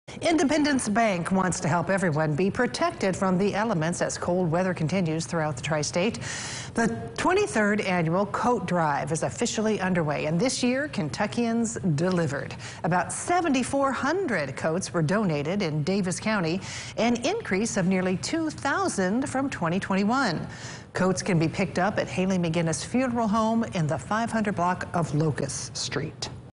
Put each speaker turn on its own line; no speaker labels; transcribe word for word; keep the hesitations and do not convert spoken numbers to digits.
Independence Bank wants to help everyone be protected from the elements as cold weather continues throughout the tri-state. The twenty-third annual Coat Drive is officially underway, and this year Kentuckians delivered. About seven thousand four hundred coats were donated in Davis County, an increase of nearly two thousand from twenty twenty-one. Coats can be picked up at Haley McGinnis Funeral Home in the five hundred block of Locust Street.